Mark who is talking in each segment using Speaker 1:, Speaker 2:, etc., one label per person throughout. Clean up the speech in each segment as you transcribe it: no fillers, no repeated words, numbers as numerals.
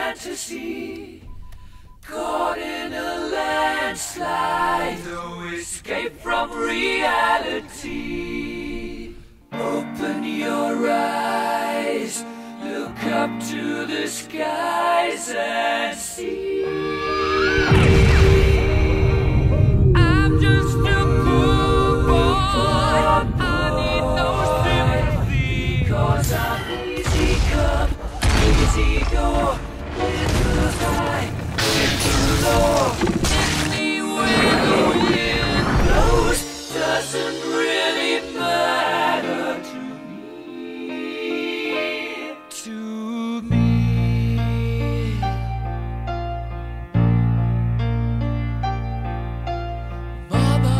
Speaker 1: fantasy, caught in a landslide, no escape from reality. Open your eyes, look up to the skies and see. I'm just a poor boy, I need no sympathy, 'cause I'm easy come, easy go, little high, little low. Anywhere the wind blows doesn't really matter to me. Mama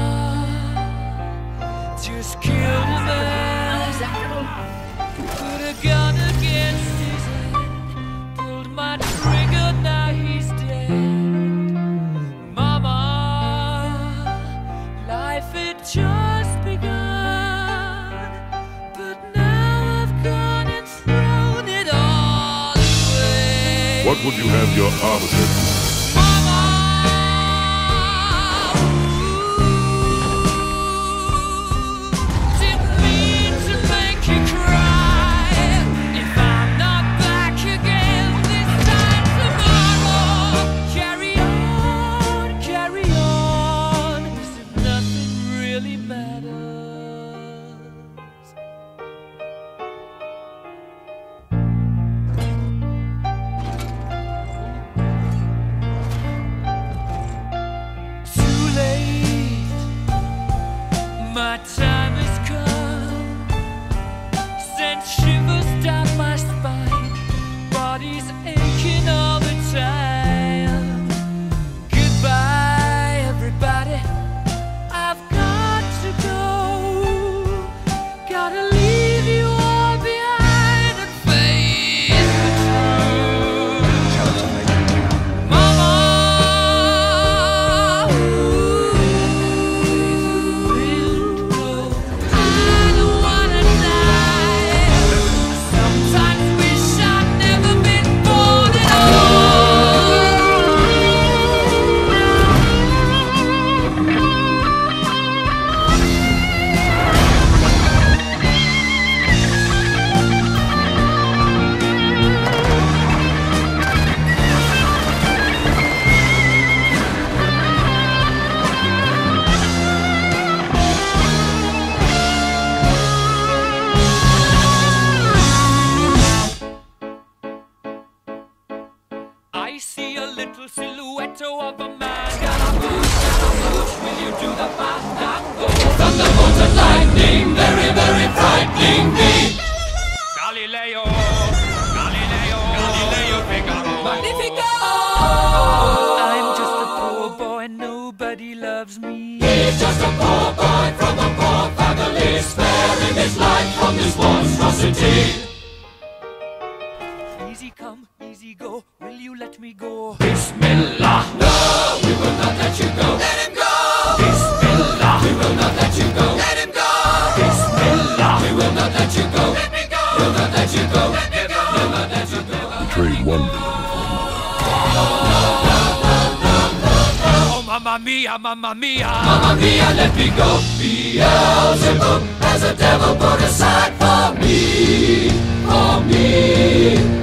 Speaker 1: just killed a man, put a gun against his head, pulled my trigger, now he's dead. Mama, life had just begun, but now I've gone and thrown it all away.
Speaker 2: What would you have your opposite?
Speaker 1: Mama, didn't mean to make you cry. If I'm not back again this time tomorrow, carry on, as if nothing really matters. Too late, my time has come. Sent shivers down my spine, body's aching all the time. Goodbye, everybody, I've got to go. Gotta leave you all behind and face the truth. Mama, I don't wanna die. Sometimes wish I'd never been born at I see a little silhouette of a man. Gotta move, will you do the fandango? Thunderbolt and lightning, very, very frightening me. Galileo, Figaro. Magnifico! I'm just a poor boy, nobody loves me. He's just a poor boy from a poor family, sparing his life from this monstrosity. Easy come, easy go, will you let me go? Bismillah, no, we will not let you go. Let him go! Bismillah, we will not let you go. Let him go! Bismillah, we will not let you go. Let me go! We'll not let you go. Let me go! We'll not let you go.
Speaker 2: Trade $1 billion
Speaker 1: Oh, mamma mia, mamma mia. Mamma mia, let me go. Beelzebub has a devil put aside for me, for me.